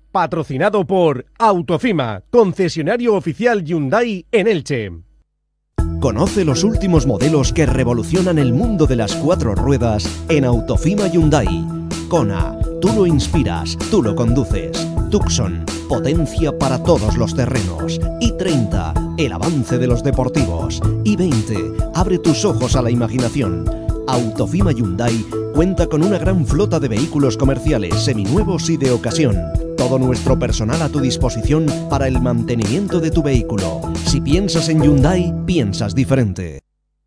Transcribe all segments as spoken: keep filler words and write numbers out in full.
Patrocinado por Autofima, concesionario oficial Hyundai en Elche. Conoce los últimos modelos que revolucionan el mundo de las cuatro ruedas en Autofima Hyundai. Kona, tú lo inspiras, tú lo conduces. Tucson, potencia para todos los terrenos. i treinta, el avance de los deportivos. i veinte, abre tus ojos a la imaginación. Autofima Hyundai cuenta con una gran flota de vehículos comerciales, seminuevos y de ocasión. Todo nuestro personal a tu disposición para el mantenimiento de tu vehículo. Si piensas en Hyundai, piensas diferente.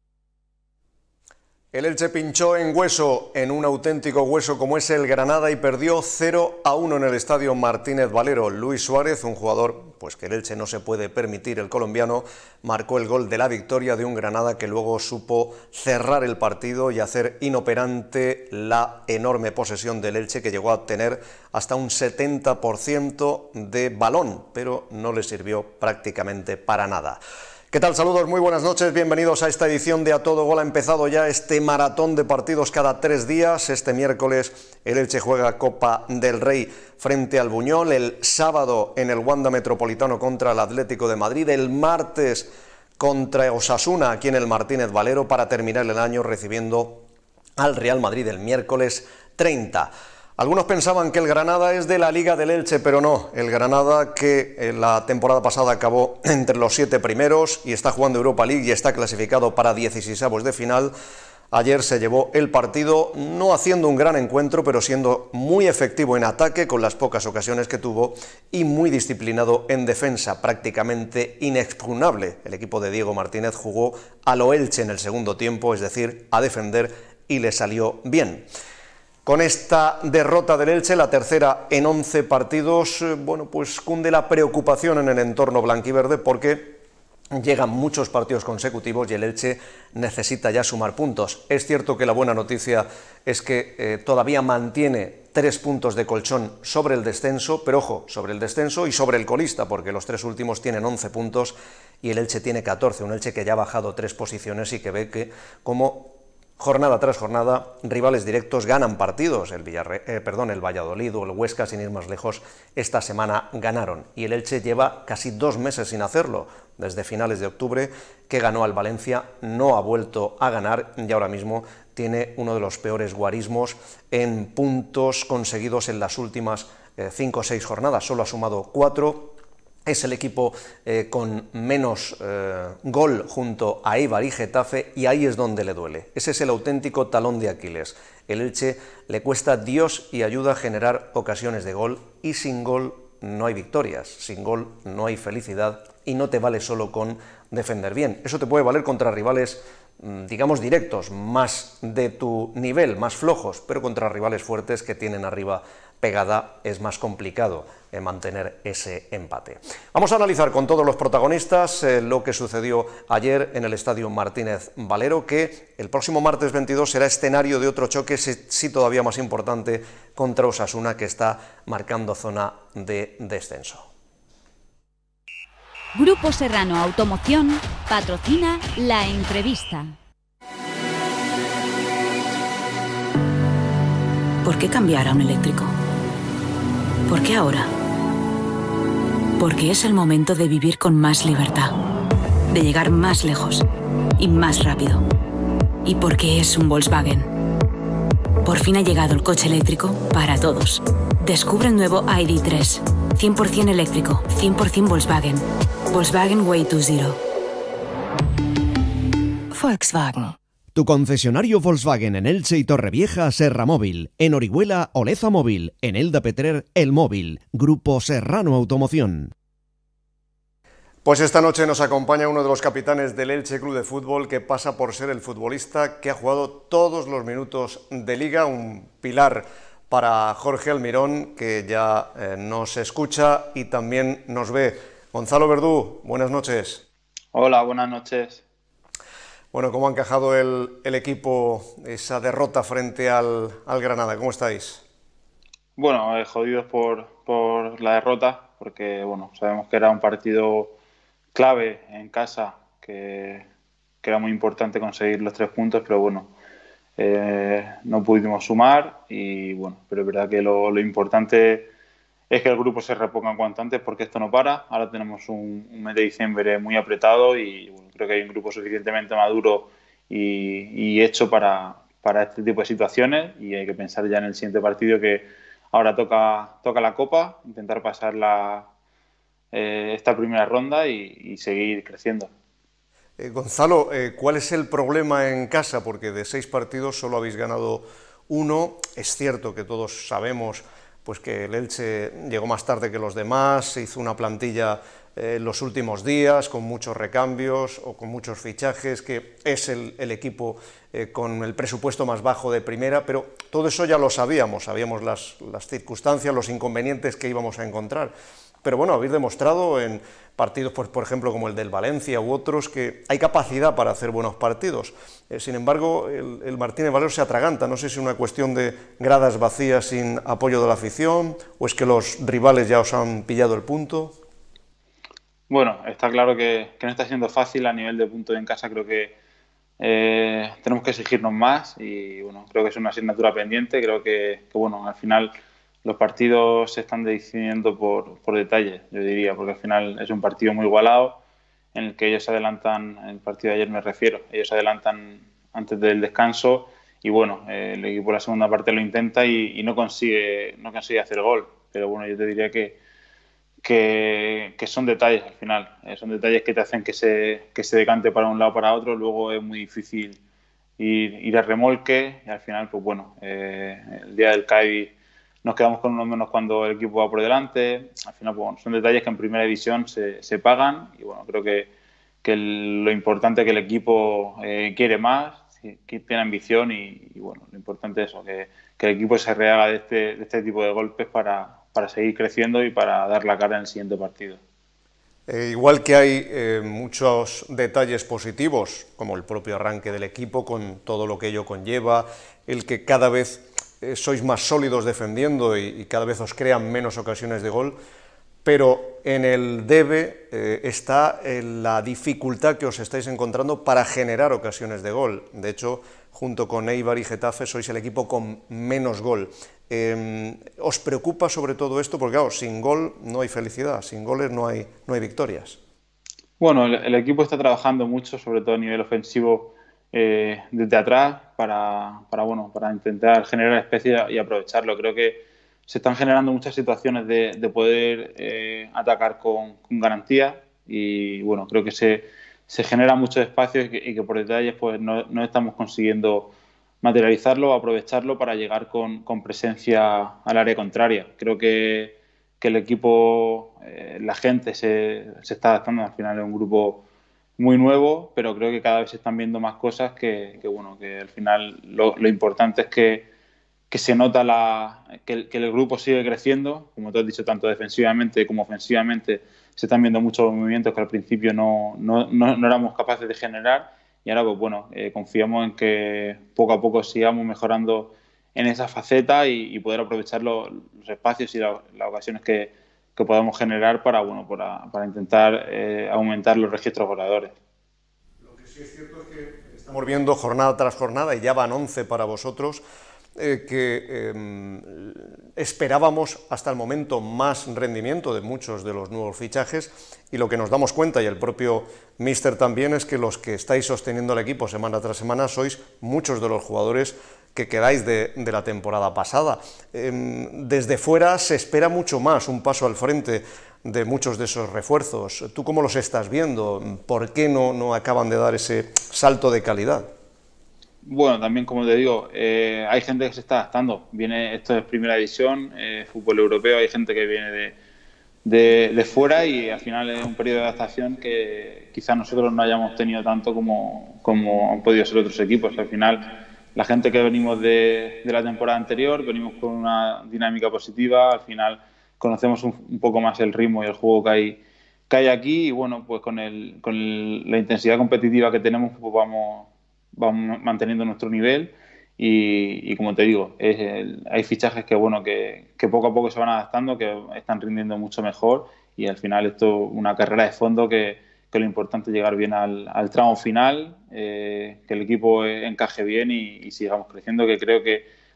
El Elche pinchó en hueso, en un auténtico hueso como es el Granada, y perdió cero a uno en el estadio Martínez Valero. Luis Suárez, un jugador pues que el Elche no se puede permitir, el colombiano, marcó el gol de la victoria de un Granada que luego supo cerrar el partido y hacer inoperante la enorme posesión del Elche, que llegó a obtener hasta un setenta por ciento de balón, pero no le sirvió prácticamente para nada. ¿Qué tal? Saludos, muy buenas noches, bienvenidos a esta edición de A Todo Gol. Ha empezado ya este maratón de partidos cada tres días. Este miércoles el Elche juega Copa del Rey frente al Buñol, el sábado en el Wanda Metropolitano contra el Atlético de Madrid, el martes contra Osasuna aquí en el Martínez Valero, para terminar el año recibiendo al Real Madrid el miércoles treinta. Algunos pensaban que el Granada es de la Liga del Elche, pero no. El Granada, que en la temporada pasada acabó entre los siete primeros y está jugando Europa League y está clasificado para dieciseisavos de final, ayer se llevó el partido no haciendo un gran encuentro, pero siendo muy efectivo en ataque con las pocas ocasiones que tuvo y muy disciplinado en defensa, prácticamente inexpugnable. El equipo de Diego Martínez jugó a lo Elche en el segundo tiempo, es decir, a defender, y le salió bien. Con esta derrota del Elche, la tercera en once partidos, bueno, pues cunde la preocupación en el entorno blanquiverde, porque llegan muchos partidos consecutivos y el Elche necesita ya sumar puntos. Es cierto que la buena noticia es que eh, todavía mantiene tres puntos de colchón sobre el descenso, pero ojo, sobre el descenso y sobre el colista, porque los tres últimos tienen once puntos y el Elche tiene catorce, un Elche que ya ha bajado tres posiciones y que ve que como jornada tras jornada, rivales directos ganan partidos. El, Villarre eh, perdón, el Valladolid o el Huesca, sin ir más lejos, esta semana ganaron. Y el Elche lleva casi dos meses sin hacerlo. Desde finales de octubre, que ganó al Valencia, no ha vuelto a ganar y ahora mismo tiene uno de los peores guarismos en puntos conseguidos en las últimas eh, cinco o seis jornadas. Solo ha sumado cuatro. Es el equipo eh, con menos eh, gol junto a Eibar y Getafe, y ahí es donde le duele. Ese es el auténtico talón de Aquiles. El Elche le cuesta Dios y ayuda a generar ocasiones de gol, y sin gol no hay victorias, sin gol no hay felicidad, y no te vale solo con defender bien. Eso te puede valer contra rivales, digamos, directos, más de tu nivel, más flojos, pero contra rivales fuertes que tienen arriba pegada es más complicado eh, mantener ese empate. Vamos a analizar con todos los protagonistas eh, lo que sucedió ayer en el estadio Martínez Valero, que el próximo martes veintidós será escenario de otro choque, sí todavía más importante, contra Osasuna, que está marcando zona de descenso. Grupo Serrano Automoción patrocina la entrevista. ¿Por qué cambiar a un eléctrico? ¿Por qué ahora? Porque es el momento de vivir con más libertad, de llegar más lejos y más rápido. Y porque es un Volkswagen. Por fin ha llegado el coche eléctrico para todos. Descubre el nuevo I D tres, cien por cien eléctrico, cien por cien Volkswagen. Volkswagen Way to Zero. Volkswagen. Tu concesionario Volkswagen en Elche y Torrevieja, Serra Móvil. En Orihuela, Oleza Móvil. En Elda Petrer, El Móvil. Grupo Serrano Automoción. Pues esta noche nos acompaña uno de los capitanes del Elche Club de Fútbol, que pasa por ser el futbolista que ha jugado todos los minutos de Liga, un pilar para Jorge Almirón, que ya eh, nos escucha y también nos ve. Gonzalo Verdú, buenas noches. Hola, buenas noches. Bueno, ¿cómo ha encajado el, el equipo esa derrota frente al, al Granada? ¿Cómo estáis? Bueno, eh, jodidos por, por la derrota, porque bueno, sabemos que era un partido clave en casa, que, que era muy importante conseguir los tres puntos, pero bueno, eh, no pudimos sumar y bueno, pero es verdad que lo, lo importante es que el grupo se reponga cuanto antes, porque esto no para. Ahora tenemos un, un mes de diciembre muy apretado y bueno, creo que hay un grupo suficientemente maduro y, y hecho para, para este tipo de situaciones, y hay que pensar ya en el siguiente partido, que ahora toca, toca la Copa, intentar pasar la, eh, esta primera ronda y, y seguir creciendo. Eh, Gonzalo, eh, ¿cuál es el problema en casa? Porque de seis partidos solo habéis ganado uno. Es cierto que todos sabemos pues, que el Elche llegó más tarde que los demás, se hizo una plantilla eh, en los últimos días con muchos recambios o con muchos fichajes, que es el, el equipo eh, con el presupuesto más bajo de primera, pero todo eso ya lo sabíamos, sabíamos las, las circunstancias, los inconvenientes que íbamos a encontrar. Pero bueno, habéis demostrado en partidos, pues, por ejemplo, como el del Valencia u otros, que hay capacidad para hacer buenos partidos. Eh, sin embargo, el, el Martínez Valero se atraganta. No sé si es una cuestión de gradas vacías sin apoyo de la afición, o es que los rivales ya os han pillado el punto. Bueno, está claro que, que no está siendo fácil a nivel de puntos en casa. Creo que eh, tenemos que exigirnos más y bueno, creo que es una asignatura pendiente. Creo que, que bueno, al final los partidos se están decidiendo por, por detalles, yo diría, porque al final es un partido muy igualado en el que ellos adelantan, en el partido de ayer me refiero, ellos adelantan antes del descanso y bueno, eh, el equipo en la segunda parte lo intenta y, y no consigue no consigue hacer gol, pero bueno, yo te diría que que, que son detalles al final, eh, son detalles que te hacen que se, que se decante para un lado o para otro, luego es muy difícil ir, ir a remolque y al final, pues bueno, eh, el día del Cádiz nos quedamos con uno menos cuando el equipo va por delante. Al final, pues, bueno, son detalles que en primera división se, se pagan y bueno, creo que, que el, lo importante es que el equipo eh, quiere más, que tiene ambición y, y bueno, lo importante es eso, que, que el equipo se rehaga de este, de este tipo de golpes para, para seguir creciendo y para dar la cara en el siguiente partido. Eh, igual que hay eh, muchos detalles positivos, como el propio arranque del equipo, con todo lo que ello conlleva, el que cada vez eh, sois más sólidos defendiendo y, y cada vez os crean menos ocasiones de gol, pero en el debe eh, está en la dificultad que os estáis encontrando para generar ocasiones de gol. De hecho, junto con Eibar y Getafe sois el equipo con menos gol. Eh, ¿Os preocupa sobre todo esto? Porque claro, sin gol no hay felicidad, sin goles no hay, no hay victorias. Bueno, el, el equipo está trabajando mucho, sobre todo a nivel ofensivo, eh, desde atrás, para, para, bueno, para intentar generar especies y aprovecharlo. Creo que se están generando muchas situaciones de, de poder eh, atacar con, con garantía y bueno, creo que se, se genera muchos espacios y que, y que por detalles pues no, no estamos consiguiendo materializarlo o aprovecharlo para llegar con, con presencia al área contraria. Creo que, que el equipo, eh, la gente se, se está adaptando. Al final es un grupo muy nuevo, pero creo que cada vez se están viendo más cosas que, que bueno, que al final lo, lo importante es que que se nota la, que, el, que el grupo sigue creciendo, como tú has dicho, tanto defensivamente como ofensivamente se están viendo muchos movimientos que al principio no, no, no, no éramos capaces de generar y ahora pues bueno, eh, confiamos en que poco a poco sigamos mejorando en esa faceta y, y poder aprovechar los, los espacios y la, las ocasiones que, que podamos generar para, bueno, para, para intentar eh, aumentar los registros goleadores. Lo que sí es cierto es que estamos viendo jornada tras jornada y ya van once para vosotros, Eh, que eh, esperábamos hasta el momento más rendimiento de muchos de los nuevos fichajes y lo que nos damos cuenta, y el propio míster también, es que los que estáis sosteniendo el equipo semana tras semana sois muchos de los jugadores que quedáis de, de la temporada pasada. Eh, desde fuera se espera mucho más, un paso al frente de muchos de esos refuerzos. ¿Tú cómo los estás viendo? ¿Por qué no, no acaban de dar ese salto de calidad? Bueno, también como te digo, eh, hay gente que se está adaptando. Viene, esto es primera división, eh, fútbol europeo, hay gente que viene de, de, de fuera y al final es un periodo de adaptación que quizás nosotros no hayamos tenido tanto como, como han podido ser otros equipos. Al final, la gente que venimos de, de la temporada anterior, venimos con una dinámica positiva, al final conocemos un, un poco más el ritmo y el juego que hay, que hay aquí y bueno, pues con, el, con el, la intensidad competitiva que tenemos, pues vamos... vamos manteniendo nuestro nivel y, y como te digo, es el, hay fichajes que bueno que, que poco a poco se van adaptando, que están rindiendo mucho mejor y al final esto es una carrera de fondo que, que lo importante es llegar bien al, al tramo final, eh, que el equipo encaje bien y, y sigamos creciendo, que creo que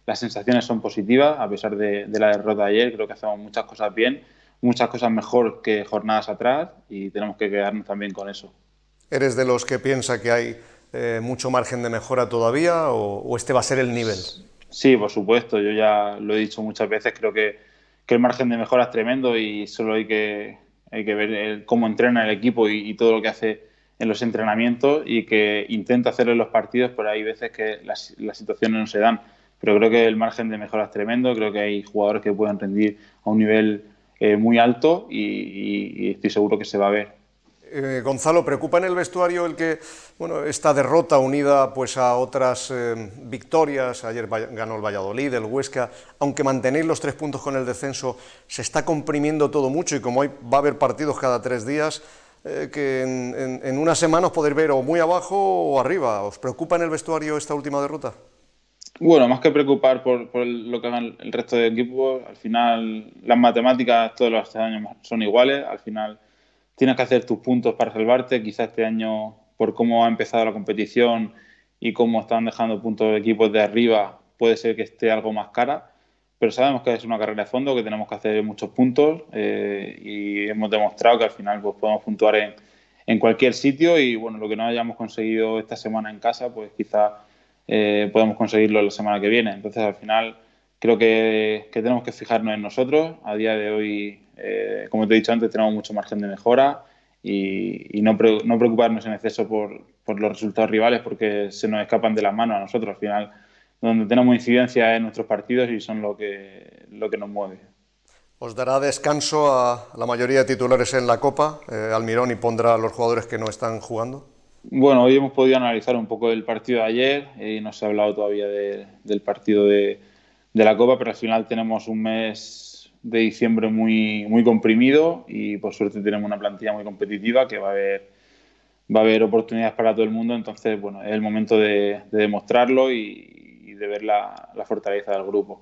las sensaciones son positivas, a pesar de, de la derrota de ayer. Creo que hacemos muchas cosas bien, muchas cosas mejor que jornadas atrás y tenemos que quedarnos también con eso. ¿Eres de los que piensa que hay eh, mucho margen de mejora todavía o, o este va a ser el nivel? Sí, por supuesto, yo ya lo he dicho muchas veces, creo que, que el margen de mejora es tremendo y solo hay que, hay que ver el, cómo entrena el equipo y, y todo lo que hace en los entrenamientos y que intenta hacerlo en los partidos, pero hay veces que las, las situaciones no se dan. Pero creo que el margen de mejora es tremendo, creo que hay jugadores que pueden rendir a un nivel eh, muy alto y, y, y estoy seguro que se va a ver. Eh, Gonzalo, ¿preocupa en el vestuario el que, bueno, esta derrota unida pues a otras eh, victorias? Ayer ganó el Valladolid, el Huesca, aunque mantenéis los tres puntos con el descenso, se está comprimiendo todo mucho y como hoy va a haber partidos cada tres días, eh, que en, en, en unas semanas podéis ver o muy abajo o arriba. ¿Os preocupa en el vestuario esta última derrota? Bueno, más que preocupar por, por lo que hagan el resto de equipos, al final las matemáticas todos los años son iguales, al final tienes que hacer tus puntos para salvarte. Quizás este año, por cómo ha empezado la competición y cómo están dejando puntos de equipos de arriba, puede ser que esté algo más cara, pero sabemos que es una carrera de fondo, que tenemos que hacer muchos puntos eh, y hemos demostrado que al final pues, podemos puntuar en, en cualquier sitio y bueno, lo que no hayamos conseguido esta semana en casa, pues quizás eh, podemos conseguirlo la semana que viene. Entonces al final creo que, que tenemos que fijarnos en nosotros. A día de hoy, eh, como te he dicho antes, tenemos mucho margen de mejora y, y no, pre, no preocuparnos en exceso por, por los resultados rivales porque se nos escapan de las manos a nosotros. Al final, donde tenemos incidencia en nuestros partidos y son lo que, lo que nos mueve. ¿Os dará descanso a la mayoría de titulares en la Copa, eh, Almirón, y pondrá a los jugadores que no están jugando? Bueno, hoy hemos podido analizar un poco el partido de ayer y no se ha hablado todavía de, del partido de, de la Copa, pero al final tenemos un mes de diciembre muy, muy comprimido y por suerte tenemos una plantilla muy competitiva que va a haber, va a haber oportunidades para todo el mundo, entonces bueno, es el momento de, de demostrarlo y, y de ver la, la fortaleza del grupo.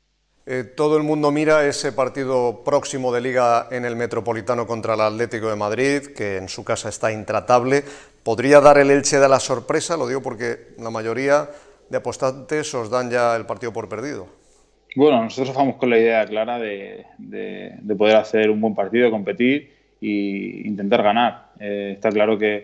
Eh, todo el mundo mira ese partido próximo de Liga en el Metropolitano contra el Atlético de Madrid, que en su casa está intratable. ¿Podría dar el Elche de la sorpresa? Lo digo porque la mayoría de apostantes os dan ya el partido por perdido. Bueno, nosotros vamos con la idea clara de, de, de poder hacer un buen partido, competir e intentar ganar. Eh, está claro que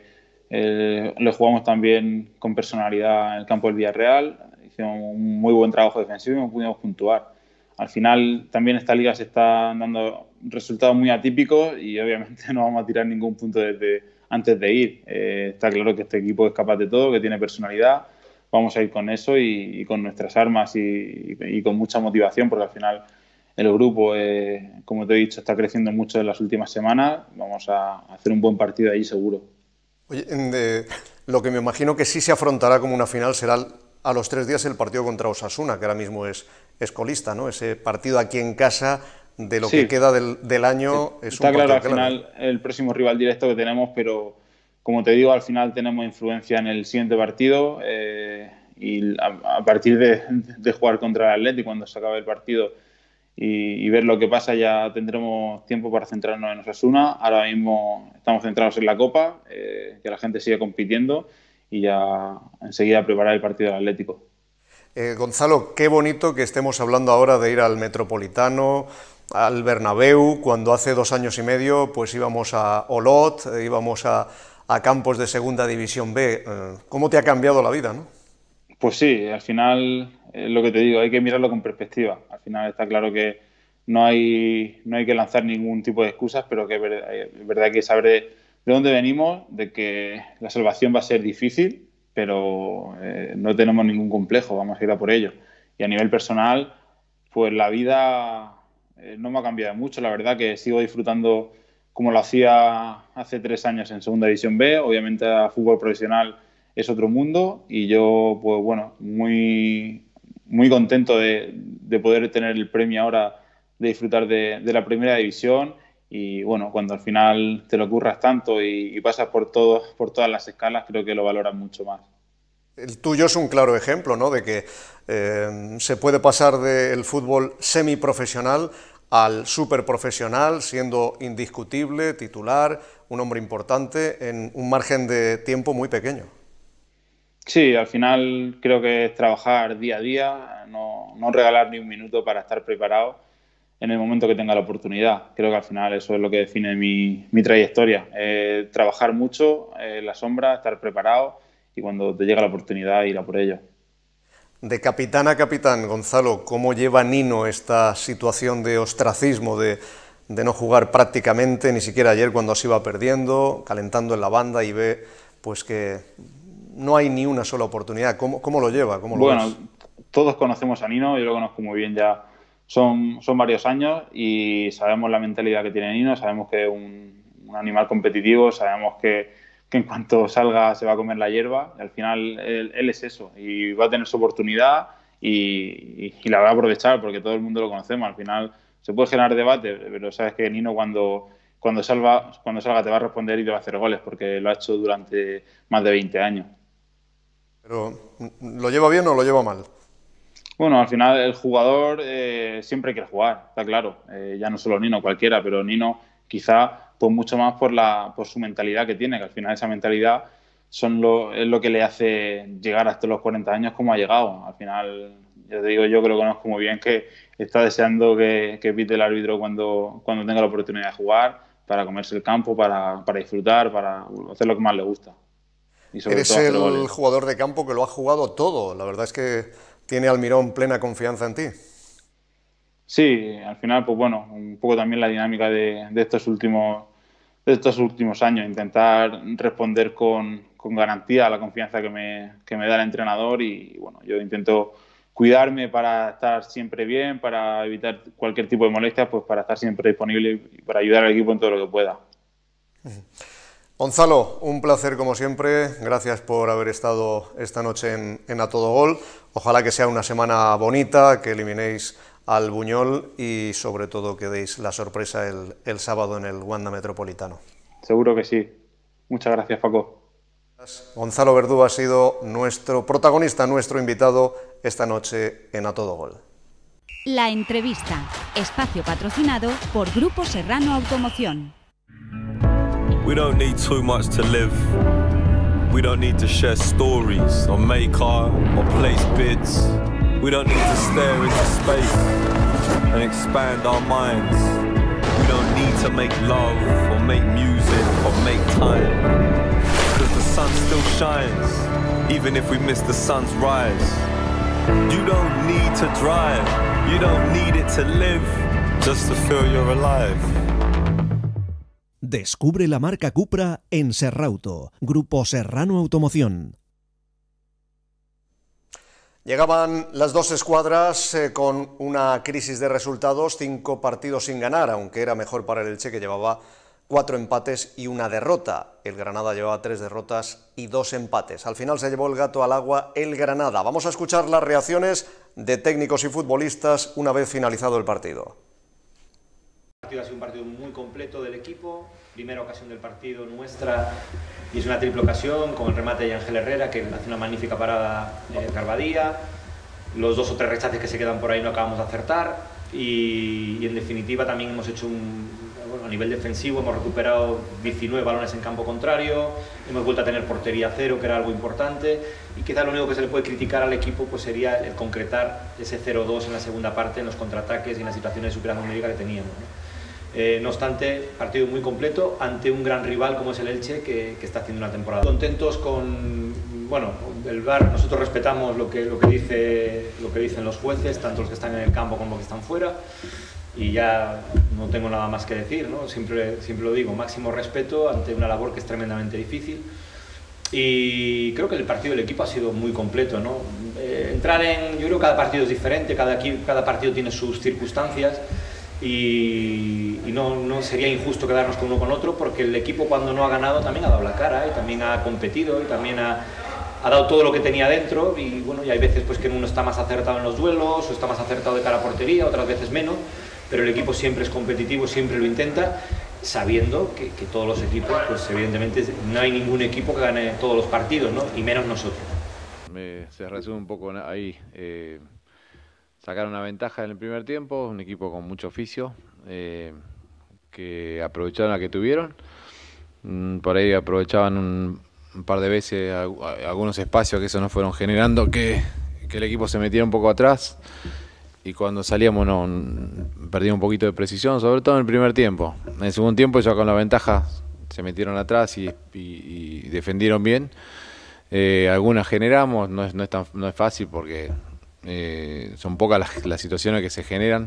eh, le jugamos también con personalidad en el campo del Villarreal, hicimos un muy buen trabajo defensivo y no pudimos puntuar. Al final también esta liga se está dando resultados muy atípicos y obviamente no vamos a tirar ningún punto desde antes de ir. Eh, está claro que este equipo es capaz de todo, que tiene personalidad. Vamos a ir con eso y, y con nuestras armas y, y, y con mucha motivación porque al final el grupo, eh, como te he dicho, está creciendo mucho en las últimas semanas. Vamos a hacer un buen partido ahí seguro. Oye, de, lo que me imagino que sí se afrontará como una final será a los tres días el partido contra Osasuna, que ahora mismo es, es colista, ¿no? Ese partido aquí en casa, de lo sí. que queda del, del año, sí. es Está un claro, partido al final el próximo rival directo que tenemos, pero como te digo, al final tenemos influencia en el siguiente partido eh, y a, a partir de, de jugar contra el Atleti cuando se acabe el partido y, y ver lo que pasa ya tendremos tiempo para centrarnos en Osasuna. Ahora mismo estamos centrados en la Copa, eh, que la gente siga compitiendo y ya enseguida preparar el partido del Atlético. Eh, Gonzalo, qué bonito que estemos hablando ahora de ir al Metropolitano, al Bernabéu, cuando hace dos años y medio pues íbamos a Olot, eh, íbamos a, a campos de Segunda División B. Eh, ¿Cómo te ha cambiado la vida, no? Pues sí, al final, eh, lo que te digo, hay que mirarlo con perspectiva. Al final está claro que no hay, no hay que lanzar ningún tipo de excusas, pero que es verdad, es verdad que saber de, de dónde venimos, de que la salvación va a ser difícil, pero eh, no tenemos ningún complejo, vamos a ir a por ello. Y a nivel personal, pues la vida eh, no me ha cambiado mucho, la verdad que sigo disfrutando como lo hacía hace tres años en Segunda División B, obviamente a fútbol profesional es otro mundo y yo, pues bueno, muy, muy contento de, de poder tener el premio ahora de disfrutar de, de la Primera División y bueno, cuando al final te lo curras tanto y, y pasas por, todo, por todas las escalas, creo que lo valoras mucho más. El tuyo es un claro ejemplo, ¿no?, de que eh, se puede pasar del fútbol semiprofesional al superprofesional, siendo indiscutible, titular, un hombre importante, en un margen de tiempo muy pequeño. Sí, al final creo que es trabajar día a día, no, no regalar ni un minuto para estar preparado en el momento que tenga la oportunidad. Creo que al final eso es lo que define mi, mi trayectoria. Eh, trabajar mucho en eh, la sombra, estar preparado y cuando te llega la oportunidad ir a por ello. De capitán a capitán, Gonzalo, ¿cómo lleva Nino esta situación de ostracismo, de, de no jugar prácticamente, ni siquiera ayer cuando se iba perdiendo, calentando en la banda y ve pues que no hay ni una sola oportunidad? ¿Cómo, cómo lo lleva? ¿Cómo lo bueno, ves? Todos conocemos a Nino, yo lo conozco muy bien ya. Son, son varios años y sabemos la mentalidad que tiene Nino, sabemos que es un, un animal competitivo, sabemos que, que en cuanto salga se va a comer la hierba y al final él, él es eso y va a tener su oportunidad y, y, y la va a aprovechar porque todo el mundo lo conocemos. Al final se puede generar debate, pero sabes que Nino cuando, cuando, salga, cuando salga te va a responder y te va a hacer goles porque lo ha hecho durante más de veinte años. Pero, ¿lo lleva bien o lo lleva mal? Bueno, al final el jugador eh, siempre quiere jugar, está claro. Eh, ya no solo Nino, cualquiera, pero Nino quizá pues mucho más por la por su mentalidad que tiene, que al final esa mentalidad son lo, es lo que le hace llegar hasta los cuarenta años como ha llegado. Al final, ya te digo, yo que lo conozco muy bien, que está deseando que, que pite el árbitro cuando, cuando tenga la oportunidad de jugar, para comerse el campo, para, para disfrutar, para hacer lo que más le gusta. Y sobre Eres todo el goles. Jugador de campo que lo ha jugado todo, la verdad es que ¿tiene Almirón plena confianza en ti? Sí, al final, pues bueno, un poco también la dinámica de, de, estos, últimos, de estos últimos años, intentar responder con, con garantía a la confianza que me, que me da el entrenador y bueno, yo intento cuidarme para estar siempre bien, para evitar cualquier tipo de molestias, pues para estar siempre disponible y para ayudar al equipo en todo lo que pueda. Gonzalo, un placer como siempre, gracias por haber estado esta noche en, en A Todo Gol, ojalá que sea una semana bonita, que eliminéis al Buñol y sobre todo que deis la sorpresa el, el sábado en el Wanda Metropolitano. Seguro que sí, muchas gracias Paco. Gonzalo Verdú ha sido nuestro protagonista, nuestro invitado esta noche en A Todo Gol. La entrevista, espacio patrocinado por Grupo Serrano Automoción. We don't need too much to live. We don't need to share stories or make art or place bids. We don't need to stare into space and expand our minds. We don't need to make love or make music or make time. Because the sun still shines, even if we miss the sun's rise. You don't need to drive. You don't need it to live just to feel you're alive. Descubre la marca Cupra en Serrauto, Grupo Serrano Automoción. Llegaban las dos escuadras eh, con una crisis de resultados, cinco partidos sin ganar, aunque era mejor para el Elche, que llevaba cuatro empates y una derrota. El Granada llevaba tres derrotas y dos empates. Al final se llevó el gato al agua el Granada. Vamos a escuchar las reacciones de técnicos y futbolistas una vez finalizado el partido. El partido ha sido un partido muy completo del equipo, primera ocasión del partido nuestra y es una triple ocasión con el remate de Ángel Herrera que hace una magnífica parada eh, Garbadía, los dos o tres rechaces que se quedan por ahí no acabamos de acertar y, y en definitiva también hemos hecho un, bueno, a nivel defensivo hemos recuperado diecinueve balones en campo contrario, hemos vuelto a tener portería cero que era algo importante y quizá lo único que se le puede criticar al equipo pues sería el concretar ese cero dos en la segunda parte en los contraataques y en las situaciones de superioridad numérica que teníamos, ¿no? Eh, no obstante, partido muy completo ante un gran rival como es el Elche que, que está haciendo una temporada. Contentos con, bueno, el V A R, nosotros respetamos lo que, lo, que dice, lo que dicen los jueces, tanto los que están en el campo como los que están fuera y ya no tengo nada más que decir, ¿no? Siempre, siempre lo digo, máximo respeto ante una labor que es tremendamente difícil y creo que el partido del equipo ha sido muy completo, ¿no? Eh, entrar en, yo creo que cada partido es diferente, cada, cada partido tiene sus circunstancias. Y, y no, no sería injusto quedarnos con uno con otro porque el equipo cuando no ha ganado también ha dado la cara y también ha competido y también ha, ha dado todo lo que tenía dentro y bueno, y hay veces pues que uno está más acertado en los duelos o está más acertado de cara a portería, otras veces menos, pero el equipo siempre es competitivo, siempre lo intenta, sabiendo que, que todos los equipos, pues evidentemente no hay ningún equipo que gane todos los partidos, ¿no? Y menos nosotros. Me, se resume un poco ahí. Eh... Sacaron una ventaja en el primer tiempo, un equipo con mucho oficio, eh, que aprovecharon la que tuvieron. Mm, por ahí aprovechaban un, un par de veces algunos espacios que eso nos fueron generando que, que el equipo se metiera un poco atrás y cuando salíamos no, perdíamos un poquito de precisión, sobre todo en el primer tiempo. En el segundo tiempo ya con la ventaja se metieron atrás y, y, y defendieron bien. Eh, algunas generamos, no es, no es, tan, no es fácil porque eh, son pocas las, las situaciones que se generan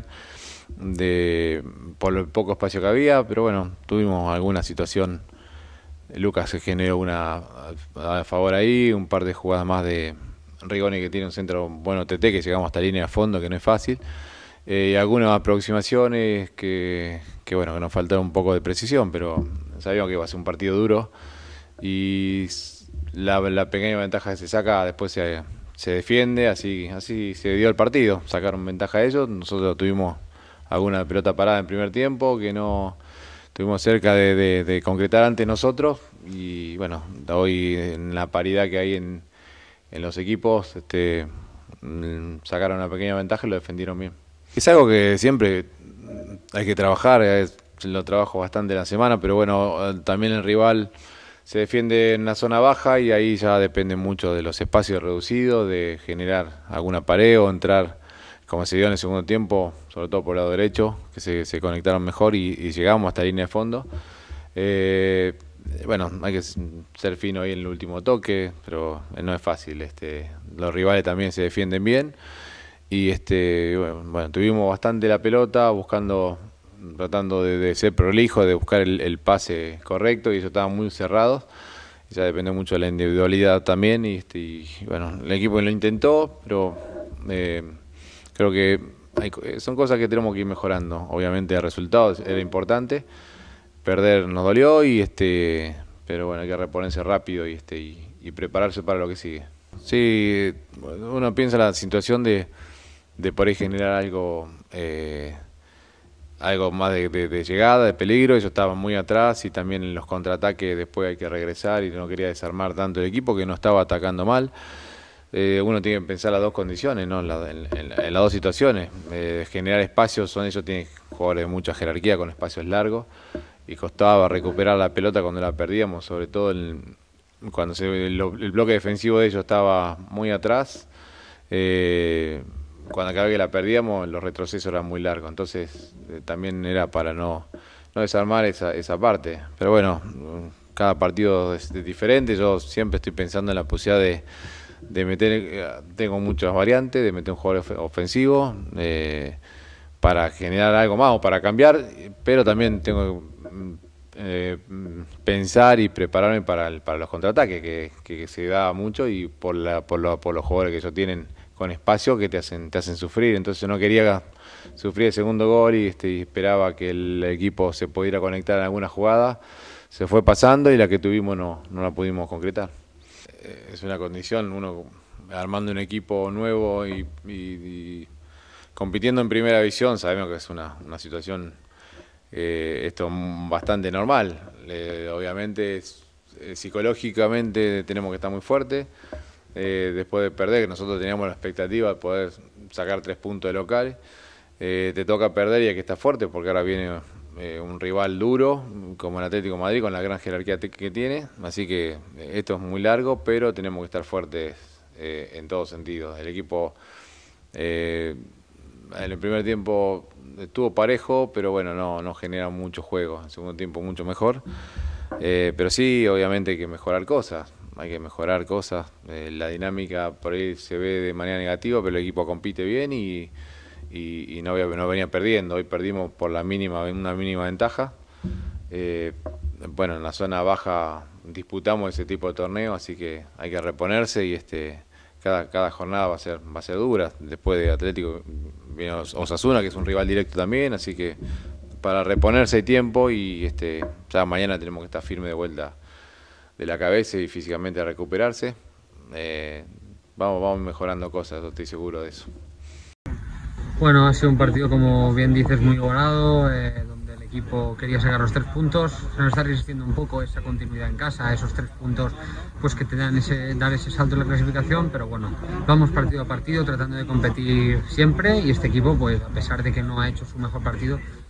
de, por el poco espacio que había, pero bueno, tuvimos alguna situación. Lucas se generó una a, a favor ahí, un par de jugadas más de Rigoni que tiene un centro bueno T T que llegamos hasta línea de fondo que no es fácil, eh, y algunas aproximaciones que, que bueno que nos faltaron un poco de precisión, pero sabíamos que iba a ser un partido duro y la, la pequeña ventaja que se saca después se, se defiende, así, así se dio el partido, sacaron ventaja a ellos, nosotros tuvimos alguna pelota parada en primer tiempo que no estuvimos cerca de, de, de concretar ante nosotros y bueno, hoy en la paridad que hay en, en los equipos este, sacaron una pequeña ventaja y lo defendieron bien. Es algo que siempre hay que trabajar, es, lo trabajo bastante en la semana, pero bueno, también el rival se defiende en la zona baja y ahí ya depende mucho de los espacios reducidos, de generar alguna pared o entrar, como se dio en el segundo tiempo, sobre todo por el lado derecho, que se, se conectaron mejor y, y llegamos hasta la línea de fondo. Eh, bueno, hay que ser fino ahí en el último toque, pero no es fácil. Este, los rivales también se defienden bien y este, bueno, bueno tuvimos bastante la pelota, buscando, tratando de, de ser prolijo, de buscar el, el pase correcto y ellos estaban muy cerrados. Ya depende mucho de la individualidad también y, este, y bueno, el equipo lo intentó, pero eh, creo que hay, son cosas que tenemos que ir mejorando. Obviamente el resultado era importante, perder nos dolió, y este, pero bueno, hay que reponerse rápido y, este, y, y prepararse para lo que sigue. Sí, uno piensa en la situación de, de por ahí generar algo, eh, algo más de, de, de llegada, de peligro. Ellos estaban muy atrás y también en los contraataques después hay que regresar y no quería desarmar tanto el equipo que no estaba atacando mal. Eh, uno tiene que pensar las dos condiciones, ¿no? en, la, en, en, en las dos situaciones. Eh, generar espacios, son ellos tienen jugadores de mucha jerarquía con espacios largos y costaba recuperar la pelota cuando la perdíamos, sobre todo el, cuando se, el, el bloque defensivo de ellos estaba muy atrás. Eh, cuando cada vez que la perdíamos los retrocesos eran muy largos, entonces eh, también era para no, no desarmar esa, esa parte. Pero bueno, cada partido es diferente, yo siempre estoy pensando en la posibilidad de de meter, tengo muchas variantes, de meter un jugador ofensivo eh, para generar algo más o para cambiar, pero también tengo que eh, pensar y prepararme para, el, para los contraataques, que, que se da mucho y por, la, por, lo, por los jugadores que ellos tienen con espacio que te hacen, te hacen sufrir. Entonces no quería sufrir el segundo gol y, este, y esperaba que el equipo se pudiera conectar en alguna jugada. Se fue pasando y la que tuvimos no, no la pudimos concretar. Es una condición, uno armando un equipo nuevo y, y, y compitiendo en primera división, sabemos que es una, una situación eh, esto bastante normal. Eh, obviamente es, eh, psicológicamente tenemos que estar muy fuertes. Eh, después de perder, que nosotros teníamos la expectativa de poder sacar tres puntos de local, eh, te toca perder y hay que estar fuerte porque ahora viene Eh, un rival duro como el Atlético de Madrid con la gran jerarquía que tiene, así que eh, esto es muy largo, pero tenemos que estar fuertes eh, en todos sentidos. El equipo eh, en el primer tiempo estuvo parejo, pero bueno, no, no genera mucho juego. En el segundo tiempo mucho mejor, eh, pero sí, obviamente hay que mejorar cosas, hay que mejorar cosas. Eh, la dinámica por ahí se ve de manera negativa, pero el equipo compite bien y Y, y no, no venía perdiendo. Hoy perdimos por la mínima, una mínima ventaja. Eh, bueno, en la zona baja disputamos ese tipo de torneo, así que hay que reponerse y este cada, cada jornada va a ser va a ser dura. Después de Atlético viene Osasuna, que es un rival directo también, así que para reponerse hay tiempo y este ya mañana tenemos que estar firme de vuelta de la cabeza y físicamente a recuperarse. Eh, vamos, vamos mejorando cosas, yo estoy seguro de eso. Bueno, ha sido un partido, como bien dices, muy igualado, eh, donde el equipo quería sacar los tres puntos. Se nos está resistiendo un poco esa continuidad en casa, esos tres puntos pues que te dan ese, dar ese salto en la clasificación, pero bueno, vamos partido a partido tratando de competir siempre y este equipo, pues a pesar de que no ha hecho su mejor partido,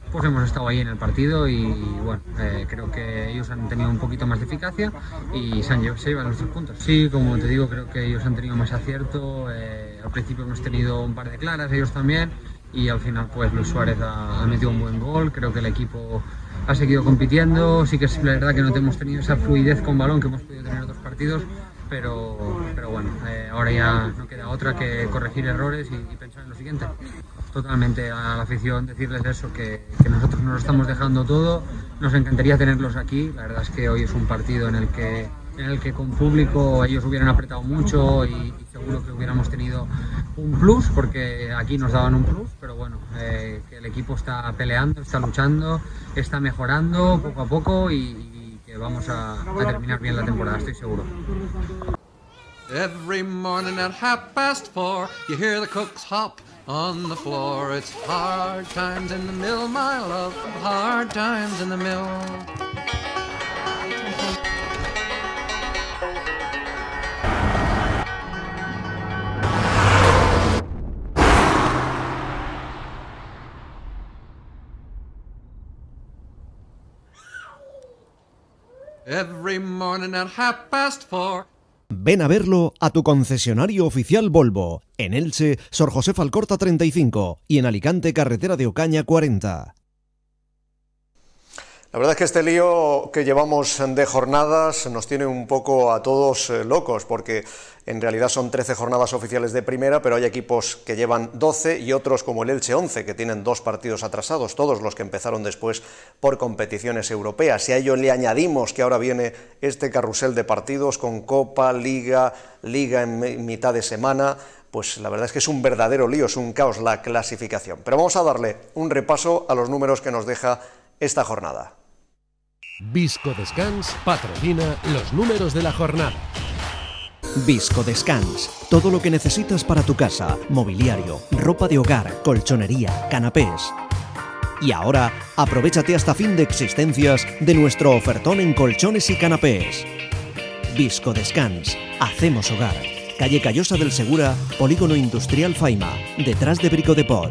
pues hemos estado ahí en el partido y bueno, eh, creo que ellos han tenido un poquito más de eficacia y se, han llevado, se llevan los tres puntos. Sí, como te digo, creo que ellos han tenido más acierto, eh, al principio hemos tenido un par de claras, ellos también, y al final pues Luis Suárez ha, ha metido un buen gol. Creo que el equipo ha seguido compitiendo, sí que es verdad que no hemos tenido esa fluidez con balón que hemos podido tener en otros partidos, pero, pero bueno, eh, ahora ya no queda otra que corregir errores y, y pensar en lo siguiente. Totalmente a la afición decirles eso, que, que nosotros nos lo estamos dejando todo, nos encantaría tenerlos aquí. La verdad es que hoy es un partido en el que, en el que con público ellos hubieran apretado mucho y, y seguro que hubiéramos tenido un plus, porque aquí nos daban un plus, pero bueno, eh, que el equipo está peleando, está luchando, está mejorando poco a poco y, y que vamos a, a terminar bien la temporada, estoy seguro. Every morning at half past four, you hear the cooks hop on the floor. It's hard times in the mill, my love, hard times in the mill. Every morning at half past four. Ven a verlo a tu concesionario oficial Volvo, en Elche, Sor José Alcorta treinta y cinco y en Alicante, carretera de Ocaña cuarenta. La verdad es que este lío que llevamos de jornadas nos tiene un poco a todos eh, locos, porque en realidad son trece jornadas oficiales de primera, pero hay equipos que llevan doce y otros como el Elche once, que tienen dos partidos atrasados, todos los que empezaron después por competiciones europeas. Y a ello le añadimos que ahora viene este carrusel de partidos con Copa, Liga, Liga en mitad de semana, pues la verdad es que es un verdadero lío, es un caos la clasificación. Pero vamos a darle un repaso a los números que nos deja esta jornada. Viscodescans patrocina los números de la jornada. Viscodescans, todo lo que necesitas para tu casa, mobiliario, ropa de hogar, colchonería, canapés. Y ahora, aprovéchate hasta fin de existencias de nuestro ofertón en colchones y canapés. Viscodescans, hacemos hogar. Calle Callosa del Segura, Polígono Industrial Faima, detrás de Brico de Pot.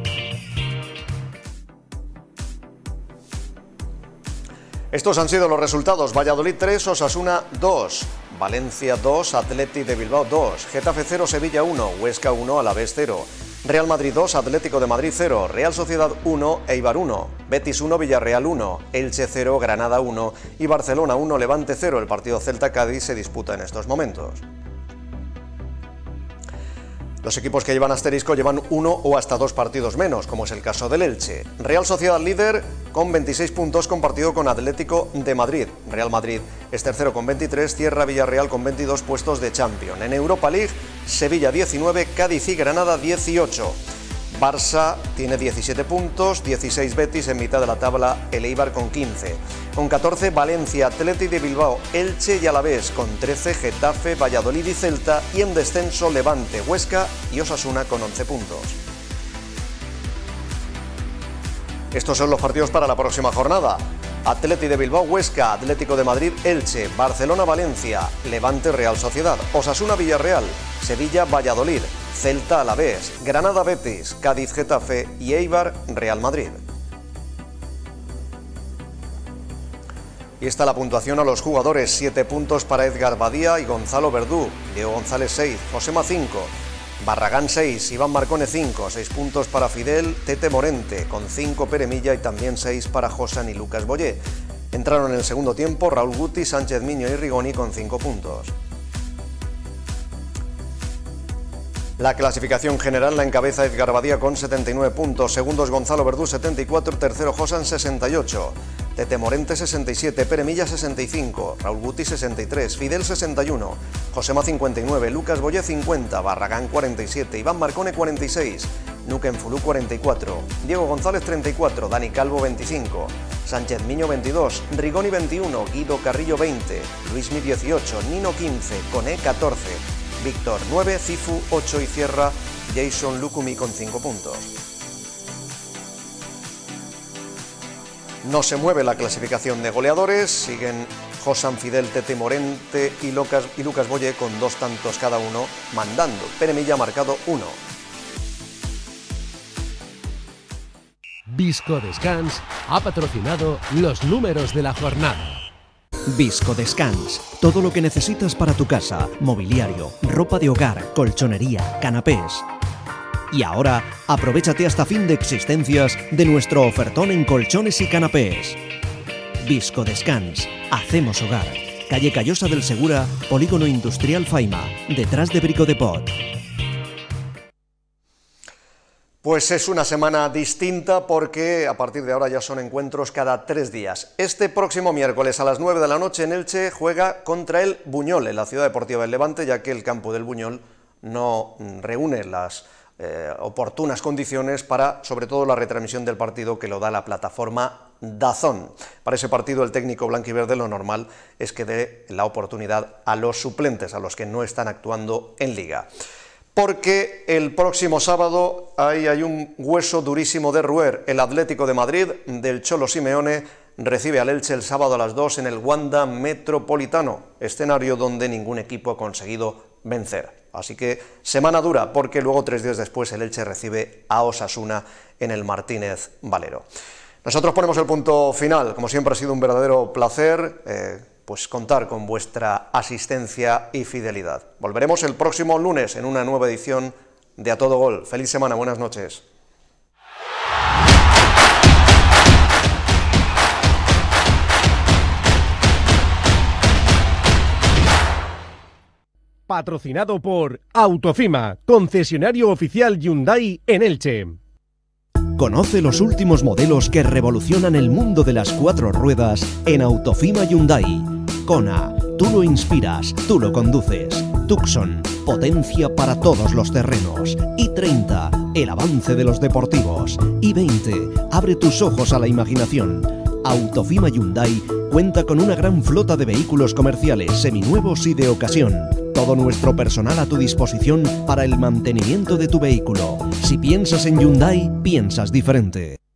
Estos han sido los resultados: Valladolid tres, Osasuna dos, Valencia dos, Athletic de Bilbao dos, Getafe cero, Sevilla uno, Huesca uno, Alavés cero, Real Madrid dos, Atlético de Madrid cero, Real Sociedad uno, Eibar uno, Betis uno, Villarreal uno, Elche cero, Granada uno y Barcelona uno, Levante cero. El partido Celta-Cádiz se disputa en estos momentos. Los equipos que llevan asterisco llevan uno o hasta dos partidos menos, como es el caso del Elche. Real Sociedad líder con veintiséis puntos compartido con Atlético de Madrid. Real Madrid es tercero con veintitrés, cierra Villarreal con veintidós puestos de Champions. En Europa League, Sevilla diecinueve, Cádiz y Granada dieciocho. Barça tiene diecisiete puntos, dieciséis Betis, en mitad de la tabla el Eibar con quince. Con catorce Valencia, Athletic de Bilbao, Elche y Alavés, con trece Getafe, Valladolid y Celta, y en descenso Levante, Huesca y Osasuna con once puntos. Estos son los partidos para la próxima jornada: Athletic de Bilbao, Huesca, Atlético de Madrid, Elche, Barcelona, Valencia, Levante, Real Sociedad, Osasuna, Villarreal, Sevilla, Valladolid, Celta, Alavés, Granada, Betis, Cádiz, Getafe y Eibar, Real Madrid. Y está la puntuación a los jugadores: siete puntos para Edgar Badía y Gonzalo Verdú, Diego González seis, Josema cinco, Barragán seis, Iván Marcone cinco, seis puntos para Fidel, Tete Morente con cinco, Pere Milla y también seis para Josan y Lucas Boyé. Entraron en el segundo tiempo Raúl Guti, Sánchez Miño y Rigoni con cinco puntos. La clasificación general la encabeza Edgar Badía con setenta y nueve puntos, segundo es Gonzalo Verdú setenta y cuatro, tercero Josan sesenta y ocho, Tete Morente sesenta y siete, Pere Milla sesenta y cinco, Raúl Guti sesenta y tres, Fidel sesenta y uno, Josema cincuenta y nueve, Lucas Boyé cincuenta, Barragán cuarenta y siete, Iván Marcone cuarenta y seis, Nuken Fulú cuarenta y cuatro, Diego González treinta y cuatro, Dani Calvo veinticinco, Sánchez Miño veintidós, Rigoni veintiuno, Guido Carrillo veinte, Luismi dieciocho, Nino quince, Coné catorce, Víctor nueve, Cifu ocho y cierra Jason Lukumi con cinco puntos. No se mueve la clasificación de goleadores, siguen Josan, Fidel, Tete Morente y Lucas, y Lucas Boyé con dos tantos cada uno mandando. Pere Milla ha marcado uno. Viscodescans ha patrocinado los números de la jornada. Viscodescans, todo lo que necesitas para tu casa, mobiliario, ropa de hogar, colchonería, canapés. Y ahora, aprovéchate hasta fin de existencias de nuestro ofertón en colchones y canapés. Viscodescans, hacemos hogar. Calle Callosa del Segura, Polígono Industrial Faima, detrás de Brico de Pot. Pues es una semana distinta porque a partir de ahora ya son encuentros cada tres días. Este próximo miércoles a las nueve de la noche en Elche juega contra el Buñol en la Ciudad Deportiva del Levante, ya que el campo del Buñol no reúne las eh, oportunas condiciones para, sobre todo, la retransmisión del partido que lo da la plataforma DAZN. Para ese partido el técnico blanquiverde lo normal es que dé la oportunidad a los suplentes, a los que no están actuando en Liga. Porque el próximo sábado ahí hay un hueso durísimo de roer. El Atlético de Madrid del Cholo Simeone recibe al Elche el sábado a las dos en el Wanda Metropolitano, escenario donde ningún equipo ha conseguido vencer. Así que semana dura, porque luego tres días después el Elche recibe a Osasuna en el Martínez Valero. Nosotros ponemos el punto final. Como siempre ha sido un verdadero placer eh, pues contar con vuestra asistencia y fidelidad. Volveremos el próximo lunes en una nueva edición de A Todo Gol. Feliz semana, buenas noches. Patrocinado por Autofima, concesionario oficial Hyundai en Elche. Conoce los últimos modelos que revolucionan el mundo de las cuatro ruedas en Autofima Hyundai. Kona, tú lo inspiras, tú lo conduces. Tucson, potencia para todos los terrenos. i treinta, el avance de los deportivos. i veinte, abre tus ojos a la imaginación. Autofima Hyundai cuenta con una gran flota de vehículos comerciales, seminuevos y de ocasión. Todo nuestro personal a tu disposición para el mantenimiento de tu vehículo. Si piensas en Hyundai, piensas diferente.